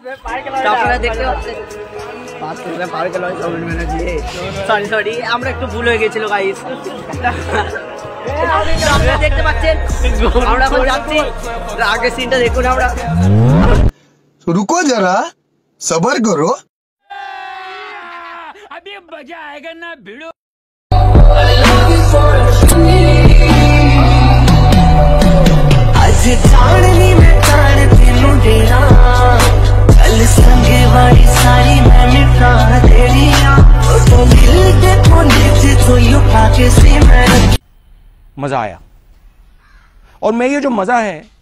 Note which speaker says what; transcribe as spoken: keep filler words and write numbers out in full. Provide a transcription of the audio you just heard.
Speaker 1: আপনারা দেখতে পাচ্ছেন পাঁচ কিলোমিটার পার কিলো চব্বিশ মিনিট দিয়ে সরি সরি আমরা একটু ভুল হয়ে গেছিল গাইস। আপনারা দেখতে পাচ্ছেন আমরা এখন যাচ্ছি, আগের সিনটা দেখুন। আমরা
Speaker 2: रुको जरा सबर करो
Speaker 3: अभी मजा आएगा ना भिड़ो।
Speaker 4: आज चांदनी में चांद तेनू डेरा कल संगे वाली सारी मैं मिटा तेरिया तो दिल के कोने से तो यू पाके से मैं
Speaker 5: मजा आया। और मैं ये जो मजा है